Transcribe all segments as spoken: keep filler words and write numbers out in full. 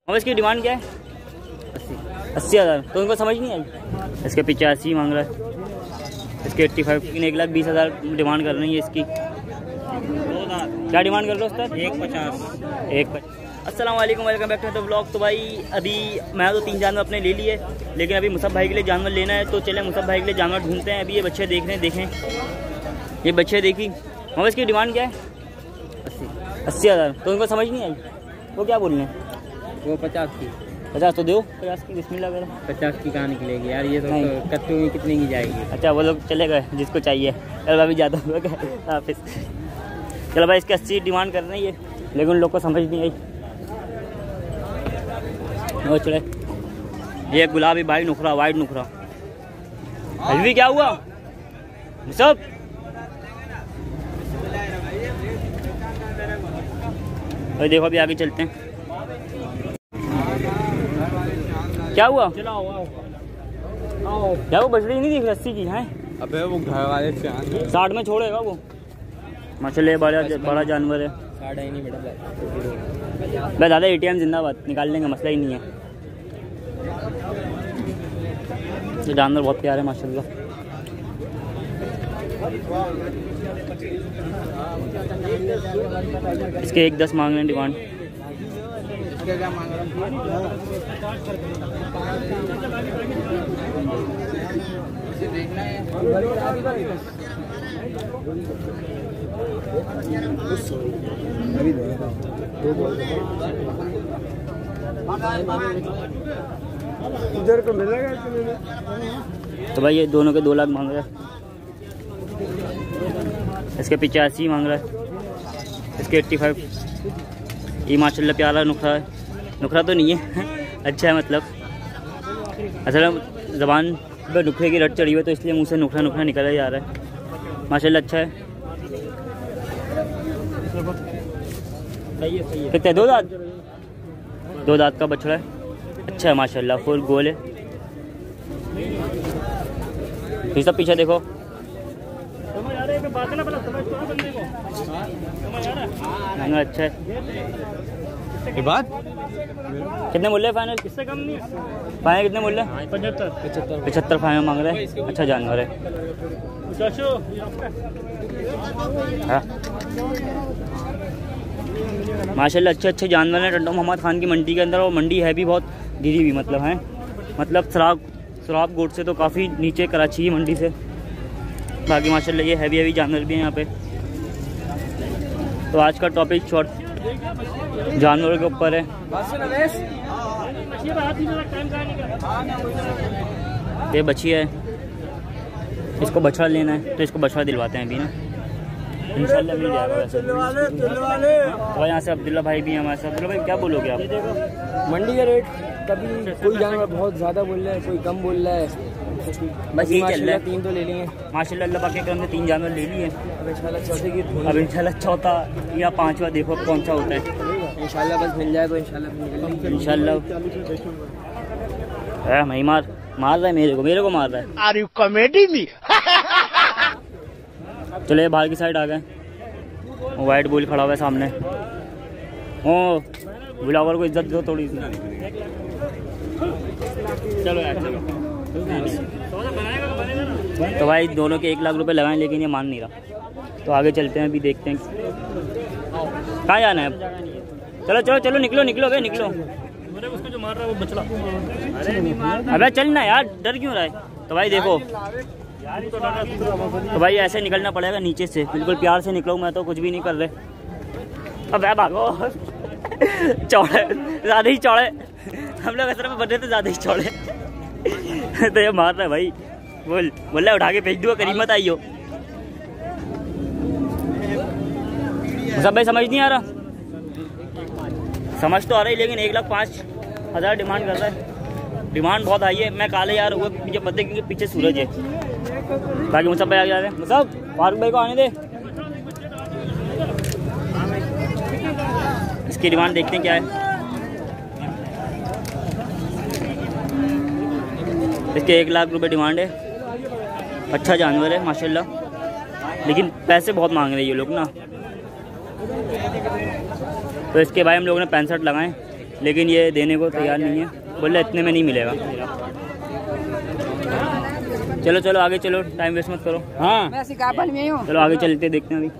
और इसकी डिमांड क्या है? अस्सी अस्सी हज़ार। तो उनको समझ नहीं आई, इसके पिचासी मांग रहा है, इसके एट्टी फाइव, लेकिन एक लाख बीस हज़ार डिमांड कर रही है इसकी। क्या डिमांड कर लो उस पर? एक पचास। एक पचास। अस्सलाम वालेकुम, welcome back to the vlog. तो भाई अभी मैं तो तीन जानवर अपने ले लिए, लेकिन अभी मुसब भाई के लिए जानवर लेना है, तो चले मुसब भाई के लिए जानवर ढूंढते हैं। अभी ये बच्चे देख रहे हैं, देखें ये बच्चे देखी। और इसकी डिमांड क्या है? अस्सी अस्सी हज़ार। तो उनको समझ नहीं आई, वो क्या बोल रहे हैं? वो पचास की। पचास तो दो, पचास की बिस्मिल्लाह करो। पचास की कहाँ निकलेगी यार, ये तो कट्टू में कितने की जाएगी? अच्छा वो लोग चले गए जिसको चाहिए। चल अभी ज़्यादा हुआ क्या वापस। चलो भाई इसके अस्सी डिमांड कर रहे हैं ये, लेकिन उन लोग को समझ नहीं आई। वो चले ये गुलाबी भाई नुखरा, वाइट नुखरा। अभी क्या हुआ सब? भाई देखो अभी आगे चलते हैं, क्या हुआ? क्या वो बछड़ी नहीं दिख रस्सी की है? अबे वो घर वाले साठ में छोड़ेगा वो। माशाल्लाह बड़ा बड़ा जानवर है। साढ़े नहीं बेटा भाई दादा एटीएम जिंदाबाद, निकाल लेंगे, मसला ही नहीं है। ये जानवर बहुत प्यारे है माशाल्लाह। इसके एक दस मांग रहे हैं डिमांड। क्या मांग रहा इधर को मिलेगा। तो भाई ये दोनों के दो लाख मांग रहा है, इसके पिचासी मांग रहा है, इसके एट्टी फाइव। ये माशाल्लाह प्यारा नुखरा है, नुखरा तो नहीं है अच्छा है, मतलब असल ज़बान पर नुखरे की रट चढ़ी हुई है, तो इसलिए मुंह से नुखरा नुखरा निकला जा रहा है। माशाल्लाह अच्छा है। कितने? दो दांत, दो दांत का बछड़ा है, अच्छा है माशाल्लाह, फुल गोल है। ये सब पीछे देखो, अच्छा है। ये बात कितने मूल्य है फाइनल? इससे कम नहीं है फाइनल। कितने मूल्य? पचहत्तर पचहत्तर फाइनल मांग रहे हैं। अच्छा जानवर है। हाँ माशाल्लाह अच्छे अच्छे जानवर हैं टंडो मोहम्मद खान की मंडी के अंदर। और मंडी है भी बहुत गिरी हुई, मतलब है मतलब सराब सराब गोट से तो काफ़ी नीचे कराची की मंडी से। बाकी माशाल्लाह ये हैवी हैवी जानवर भी हैं यहाँ पे। तो आज का टॉपिक शॉर्ट जानवरों के ऊपर है। ये बच्ची है, इसको बछड़ा लेना है, तो इसको बछड़ा दिलवाते हैं अभी ना, इंशाल्लाह मिल जाएगा वैसे। तो यहाँ से अब्दुल्ला भाई भी हैं हमारे साथ। अब्दुल्ला भाई क्या बोलोगे आप? मंडी का रेट कभी कोई जानवर बहुत ज़्यादा बोल रहा है, कोई कम बोल रहा है, बस यही चल रहा है। तीन तो ले लिए माशाल्लाह अल्लाह पाक के करम से तीन जानवर ले लिए। अब इंशाल्लाह चौथे की अब इंशाल्लाह चौथा या पांचवा देखो कौन सा होता है। इंशाल्लाह बस मिल जाए तो इंशाल्लाह इंशाल्लाह। मैं मार मार रहा है मेरे को, मेरे को मार रहा है। Are you comedy me? चले बाहर की साइड आ गए। वाइट बुल खड़ा हुआ है सामने। ओ बुलावर को इज्जत दो थोड़ी सी। चलो यार चलो। तो भाई दोनों के एक लाख रुपए लगाएं, लेकिन ये मान नहीं रहा। तो आगे चलते हैं, अभी देखते हैं कहाँ जाना है अब। चलो चलो चलो निकलो निकलो भाई निकलो। उसको जो मार रहा है वो बछड़ा। अबे चल ना यार, डर क्यों रहा है? तो भाई देखो, तो भाई ऐसे निकलना पड़ेगा नीचे से, बिल्कुल प्यार से निकलो। मैं तो कुछ भी नहीं कर रहे। अब भागो चौड़े, ज़्यादा ही चौड़े हम लोग असर में बन रहे थे, ज़्यादा ही चौड़े। तो ये मार रहा है भाई, बोल बोल रहा उठा के फेंक दूँगा, करीब मत आइयो। सब भाई समझ नहीं आ रहा, समझ तो आ रही, लेकिन एक लाख पाँच हज़ार डिमांड कर रहा है। डिमांड बहुत आई है। मैं काले यार हुए मुझे पता क्योंकि पीछे सूरज है। बाकी मुझे भाई आ जा रहे हैं, मुझे फारूक भाई को आने दे। इसकी डिमांड देखते हैं क्या है। इसके एक लाख रुपए डिमांड है। अच्छा जानवर है माशाल्लाह, लेकिन पैसे बहुत मांग रहे हैं ये लोग ना। तो इसके भाई हम लोगों ने पैंसठ लगाए, लेकिन ये देने को तैयार नहीं है, बोले इतने में नहीं मिलेगा। चलो चलो आगे चलो, टाइम वेस्ट मत करो। हाँ चलो आगे चलते देखते हैं। अभी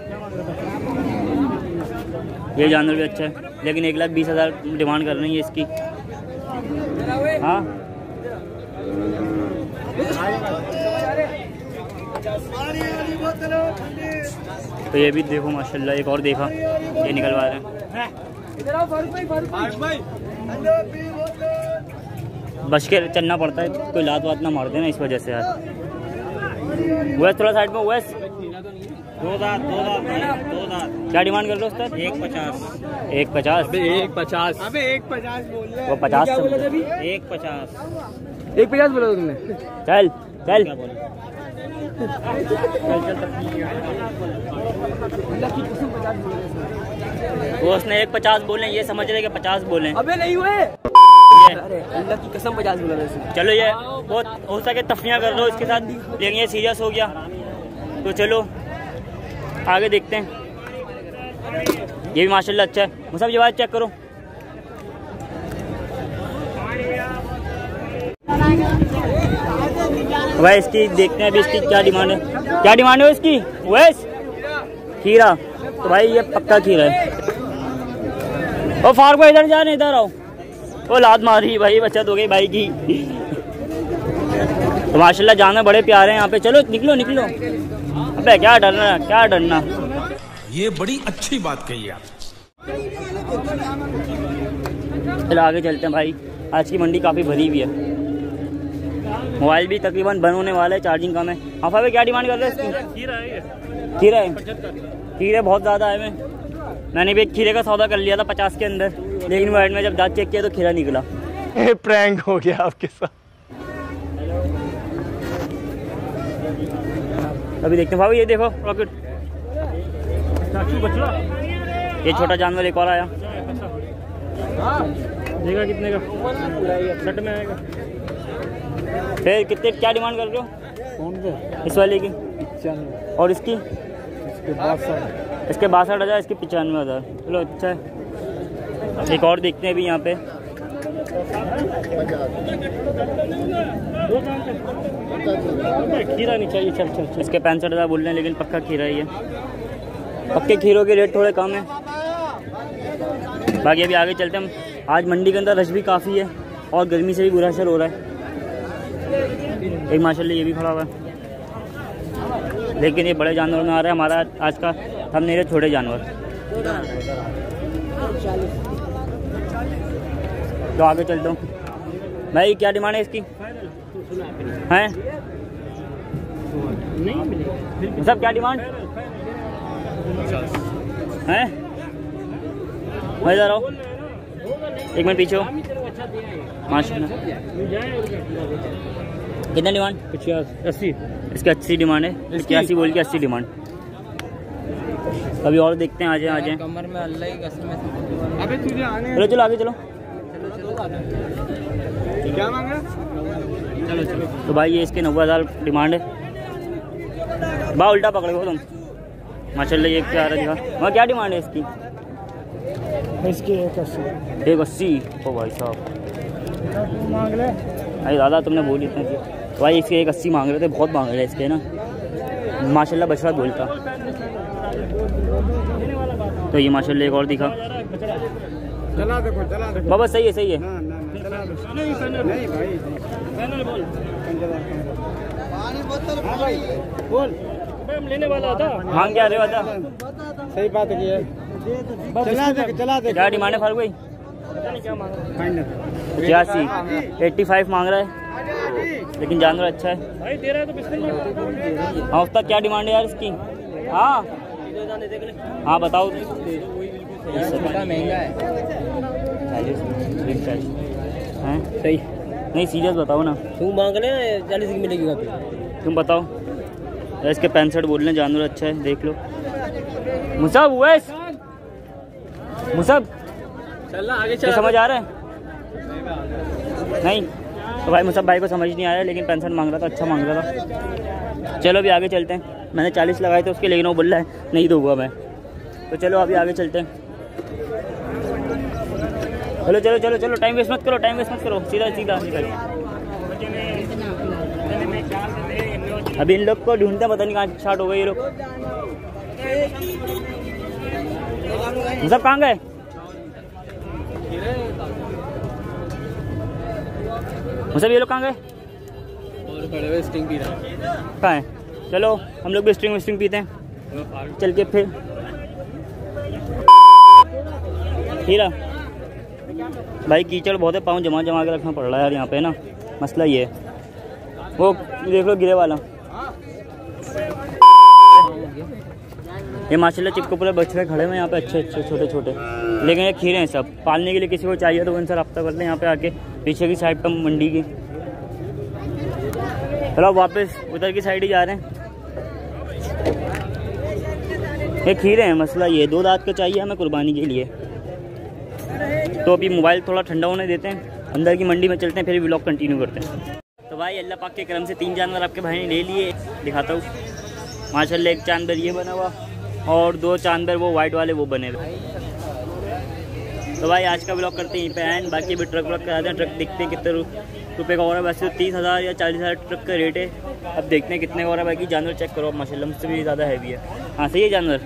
ये जानवर भी अच्छा है, लेकिन एक लाख बीस हज़ार डिमांड कर रही है इसकी। हाँ तो ये भी देखो माशाल्लाह, एक और देखा ये निकलवा रहे हैं। बच के चलना पड़ता है, कोई लात वात ना मार देना इस वजह से यार। वैस थोड़ा साइड में, वैस दो दांत दो दांत दो दांत क्या डिमांड कर रहे हो उस्ताद? एक पचास एक पचास एक पचास अबे एक पचास बोल रहे हैं। वो पचास क्या बोला था अभी? एक पचास एक पचास बोला था तुमने? चल चल वो उसने एक पचास बोले, ये समझ रहे कि पचास बोले। अबे नहीं हुए, अरे अल्लाह की कसम पचास बोला था। चलो ये बहुत हो सके तफियाँ कर दो इसके साथ, लेकिन ये सीरियस हो गया तो चलो आगे देखते हैं। ये भी माशाल्लाह अच्छा है। मुसाब ये बात चेक करो। भाई इसकी देखते हैं अभी इसकी क्या डिमांड है। क्या डिमांड है इसकी? वैस खीरा, तो भाई ये पक्का खीरा है। ओ फारूक भाई इधर जाने, इधर आओ। वो लात मारी भाई, बचत हो गई भाई की। तो माशाल्लाह जानवर बड़े प्यारे हैं यहाँ पे। चलो निकलो निकलो। अबे क्या डरना, क्या डरना। ये बड़ी अच्छी बात कही आप। चलो आगे चलते हैं भाई। आज की मंडी काफ़ी भरी हुई है। मोबाइल भी तकरीबन बंद होने वाला है, चार्जिंग कम है। हाफा भाई क्या डिमांड कर रहे हैं इसकी? खीरा है, खीरा है, खीरे बहुत ज़्यादा है। मैं मैंने भी एक खीरे का सौदा कर लिया था पचास के अंदर, लेकिन वो एड में जब दांत चेक किया तो खीरा निकला। प्रैंक हो गया आपके साथ। अभी देखते हैं भाई, ये देखो रॉकेट, ये छोटा जानवर एक और आया। देखा कितने का? सट में आएगा। फिर कितने क्या डिमांड कर रहे हो? कौन से? इस वाले की पचानवे और इसकी इसके बासठ इसके बासठ हज़ार इसकी पचानवे हज़ार। चलो अच्छा है। एक और देखते हैं अभी यहाँ पे। खीरा नहीं चाहिए। चल चल चल। इसके पैंसठ हज़ार बोल रहे हैं, लेकिन पक्का खीरा ही है। पक्के खीरों के रेट थोड़े कम है। बाकी अभी आगे चलते हैं हम। आज मंडी के अंदर रश भी काफ़ी है और गर्मी से भी बुरा असर हो रहा है। एक माशाल्लाह ये भी खड़ा हुआ है, लेकिन ये बड़े जानवर में आ रहा है। हमारा आज का थंबनेल छोटे जानवर। तो आगे चलता हूँ भाई। क्या डिमांड है इसकी? हैं सब क्या डिमांड हैं? मैं जा रहा हूँ, एक मिनट पीछे हो। माशाल्लाह कितना डिमांड? पचास अस्सी इसकी अस्सी डिमांड है। इक्यासी बोल के अस्सी डिमांड। अभी और देखते हैं। आ जाए आ जाए। कमर में अल्लाह की कसम है। अबे तुझे आने। चलो चलो आगे चलो। क्या मांगा? चलो चलो। तो भाई ये इसके नब्बे हज़ार डिमांड है। बा उल्टा पकड़े हो तुम। माशाल्लाह ये क्या रहा दिखा। वहाँ क्या डिमांड है इसकी? इसकी एक अस्सी। एक अस्सी। ओ भाई साहब मांग ले। अरे दादा तुमने बोली इतने की। तो भाई इसके एक अस्सी मांग रहे थे, बहुत मांग रहे हैं इसके ना। माशाल्लाह बछड़ा बोलता। तो ये माशाल्लाह एक और दिखा। चला देखो, चला देखो बाबा सही है सही है। ना ना ना चला दो। नहीं नहीं भाई पैनल बोल। हाँ भाई बोल। हम लेने वाला था। मांग क्या रहे बता। सही बात है। चला दे चला दे। क्या डिमांड है फारूक भाई? पचासी एट्टी फाइव मांग रहा है, लेकिन जानवर अच्छा है भाई। दे रहा है तो बिस्कुट। हाँ उसका क्या डिमांड है यार इसकी? हाँ हाँ बताओ। महंगा है। हैं सही नहीं सीरियस बताओ ना। तू मांग ले, चालीस की मिलेगी वहाँ पे। तुम बताओ। इसके पैंसठ बोल रहे हैं, जानवर अच्छा है, देख लो। मुसाब वैस मुसाब चलना आगे चल। समझ आ रहा है? नहीं तो भाई मुसाब भाई को समझ नहीं आया, लेकिन पैंसठ मांग रहा था, अच्छा मांग रहा था। चलो अभी आगे चलते हैं। मैंने चालीस लगाए थे उसके, लेकिन वो बोल रहा है नहीं दूंगा मैं। तो चलो अभी आगे चलते हैं। चलो चलो चलो चलो, टाइम वेस्ट मत करो, टाइम वेस्ट मत करो, सीधा सीधा निकल। अभी इन लोग को ढूंढते पता नहीं कहाँ स्टार्ट हो गए ये लोग। सब कहाँ गए? सब ये लोग कहाँ गए? और खड़े हुए स्टिंग पी रहा है। कहाँ है? चलो हम लोग भी स्ट्रिंग स्ट्रिंग पीते हैं चल के। फिर हीरा भाई कीचड़ बहुत है, पाँव जमा जमा के रखना पड़ रहा है यार यहाँ पे ना, मसला ये है। वो देख लो गिरे वाला, ये माशाल्लाह चिपको पूरे बछड़े खड़े हैं यहाँ पे, अच्छे अच्छे छोटे छोटे, लेकिन ये खीरे हैं सब। पालने के लिए किसी को चाहिए तो उनसे रब्ता कर लें यहाँ पे आके, पीछे की साइड पर मंडी की। चलो वापस उधर की साइड ही जा रहे हैं। ये खीरे हैं, मसला ये दो दांत का चाहिए हमें कुर्बानी के लिए। तो अभी मोबाइल थोड़ा ठंडा होने देते हैं, अंदर की मंडी में चलते हैं, फिर व्लॉग कंटिन्यू करते हैं। तो भाई अल्लाह पाक के करम से तीन जानवर आपके भाई ने ले लिए, दिखाता हूँ। माशाल्लाह एक जानवर ये बना हुआ और दो जानवर वो वाइट वाले वो बने हुए। तो भाई आज का व्लॉग करते हैं यहीं पे एंड, बाकी भी ट्रक व्लॉग कराते हैं। ट्रक देखते हैं कितने रुपये का हो रहा है, वैसे तो तीस हज़ार या चालीस हज़ार ट्रक का रेट है। अब देखते हैं कितने का हो रहा है। बाकी जानवर चेक करो, माशाल्लाह मुझसे भी ज़्यादा हैवी है। हाँ सही है, जानवर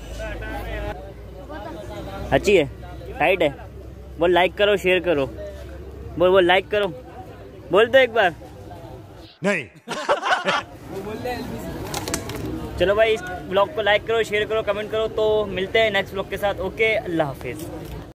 अच्छी है, टाइट है। बोल लाइक करो, शेयर करो, बोल बोल लाइक करो, बोल दो एक बार नहीं। चलो भाई इस ब्लॉग को लाइक करो, शेयर करो, कमेंट करो। तो मिलते हैं नेक्स्ट ब्लॉग के साथ। ओके, अल्लाह हाफिज़।